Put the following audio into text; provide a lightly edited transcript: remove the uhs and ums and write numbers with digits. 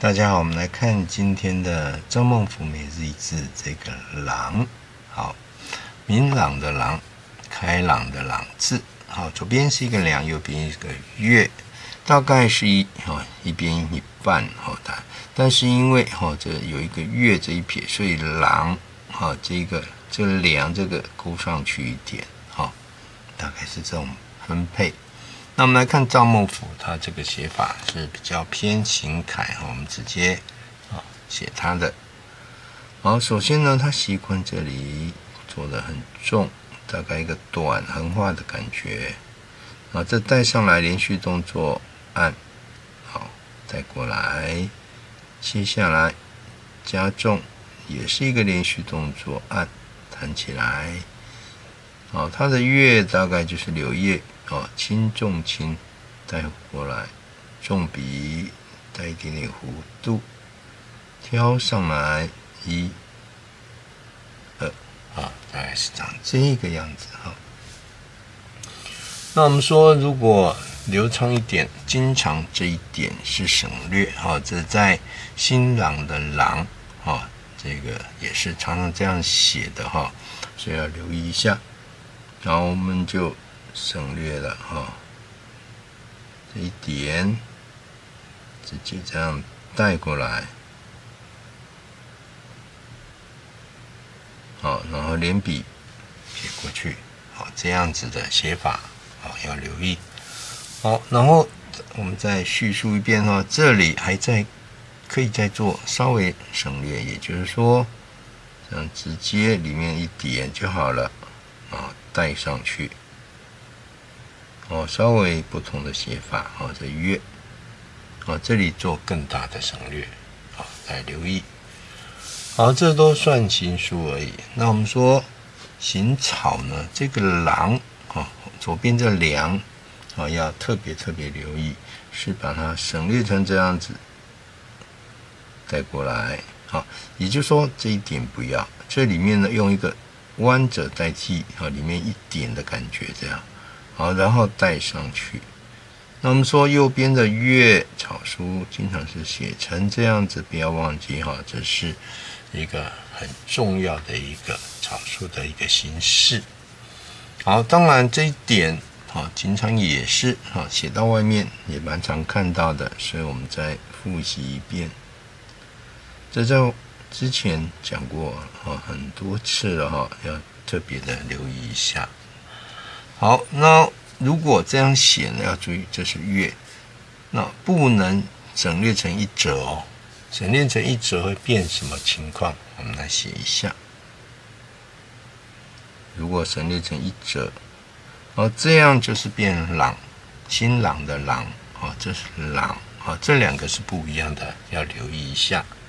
大家好，我们来看今天的张孟甫每日一字这个朗。好，明朗的朗，开朗的朗字。好，左边是一个梁，右边一个月，大概是一边一半但是因为这有一个月这一撇，所以朗这个梁这个勾上去一点，大概是这种分配。那我们来看赵孟頫，他这个写法是比较偏行楷，我们直接写他的。好，首先呢，他习惯这里做得很重，大概一个短横画的感觉。这带上来连续动作按，好，带过来，接下来加重，也是一个连续动作按，弹起来。好，它的月大概就是柳叶。轻重轻带过来，重笔带一点点弧度，挑上来1、2，大概是长这个样子那我们说，如果流畅一点，经常这一点是省略这在新朗的朗这个也是常常这样写的所以要留意一下。然后我们就省略了这一点，直接这样带过来，然后连笔撇过去，这样子的写法要留意。好，然后我们再叙述一遍这里可以再做稍微省略，也就是说，这样直接里面一点就好了带上去。稍微不同的写法这月这里做更大的省略来留意。好，这都算行书而已。那我们说行草呢，这个郎左边这梁要特别留意，是把它省略成这样子带过来也就是说这一点不要，这里面呢用一个弯者代替里面一点的感觉这样。好，然后带上去。那我们说右边的月草书经常是写成这样子，不要忘记这是一个很重要的一个草书的一个形式。好，当然这一点经常也是写到外面也蛮常看到的，所以我们再复习一遍。这在之前讲过很多次了要特别的留意一下。好，那如果这样写呢，要注意这是月，那不能省略成一折省略成一折会变什么情况？我们来写一下。如果省略成一折，这样就是变朗，新朗的朗这是朗这两个是不一样的，要留意一下。